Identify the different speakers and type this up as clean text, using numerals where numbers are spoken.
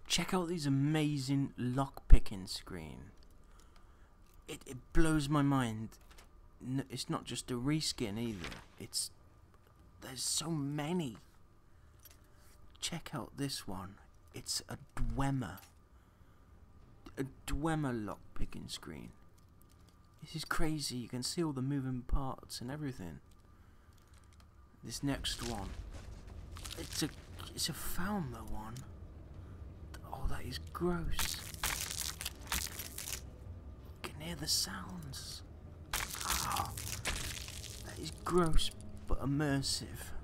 Speaker 1: Check out these amazing lock-picking screen. It blows my mind. It's not just a reskin either. There's so many. Check out this one. It's a Dwemer. A Dwemer lock-picking screen. This is crazy. You can see all the moving parts and everything. This next one. It's a Falmer one. Oh, that is gross. You can hear the sounds. Ah, that is gross but immersive.